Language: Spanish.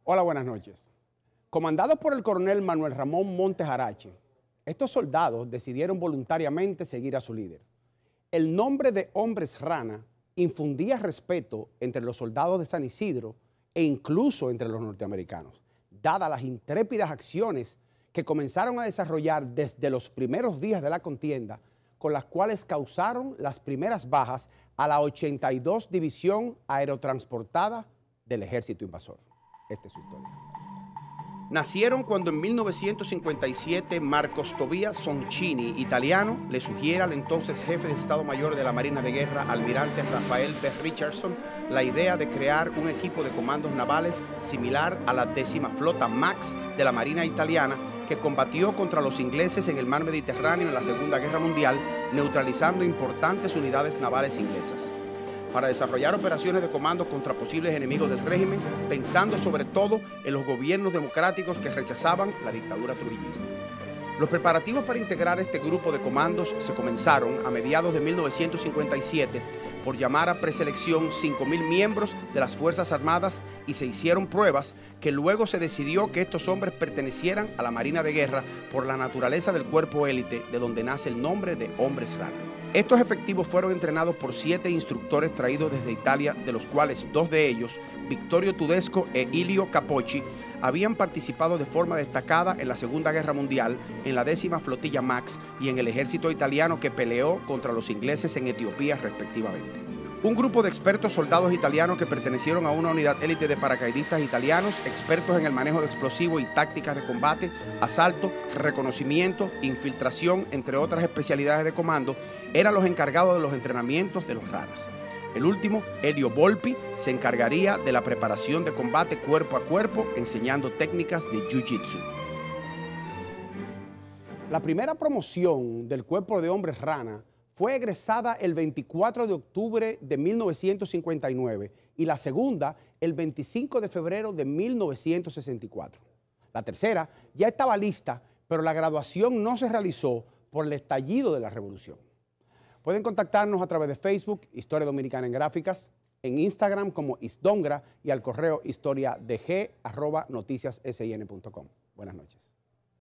Hola, buenas noches. Comandados por el coronel Manuel Ramón Montes Arache, estos soldados decidieron voluntariamente seguir a su líder. El nombre de Hombres Rana infundía respeto entre los soldados de San Isidro e incluso entre los norteamericanos, dadas las intrépidas acciones que comenzaron a desarrollar desde los primeros días de la contienda, con las cuales causaron las primeras bajas a la 82 División Aerotransportada del Ejército Invasor. Esta es su historia. Nacieron cuando en 1957 Marcos Tobías Soncini, italiano, le sugiere al entonces jefe de Estado Mayor de la Marina de Guerra, almirante Rafael P. Richardson, la idea de crear un equipo de comandos navales similar a la 10ª Flota MAX de la Marina italiana, que combatió contra los ingleses en el mar Mediterráneo en la Segunda Guerra Mundial, neutralizando importantes unidades navales inglesas, para desarrollar operaciones de comando contra posibles enemigos del régimen, pensando sobre todo en los gobiernos democráticos que rechazaban la dictadura trujillista. Los preparativos para integrar este grupo de comandos se comenzaron a mediados de 1957 por llamar a preselección 5.000 miembros de las Fuerzas Armadas y se hicieron pruebas que luego se decidió que estos hombres pertenecieran a la Marina de Guerra por la naturaleza del cuerpo élite, de donde nace el nombre de Hombres Rana. Estos efectivos fueron entrenados por 7 instructores traídos desde Italia, de los cuales 2 de ellos, Vittorio Tudesco e Ilio Capocci, habían participado de forma destacada en la Segunda Guerra Mundial, en la 10ª Flotilla MAX y en el ejército italiano que peleó contra los ingleses en Etiopía respectivamente. Un grupo de expertos soldados italianos que pertenecieron a una unidad élite de paracaidistas italianos, expertos en el manejo de explosivos y tácticas de combate, asalto, reconocimiento, infiltración, entre otras especialidades de comando, eran los encargados de los entrenamientos de los ranas. El último, Elio Volpi, se encargaría de la preparación de combate cuerpo a cuerpo, enseñando técnicas de Jiu-Jitsu. La primera promoción del Cuerpo de Hombres Rana fue egresada el 24 de octubre de 1959 y la segunda el 25 de febrero de 1964. La tercera ya estaba lista, pero la graduación no se realizó por el estallido de la revolución. Pueden contactarnos a través de Facebook, Historia Dominicana en Gráficas, en Instagram como Isdongra y al correo historiadg@noticiassin.com. Buenas noches.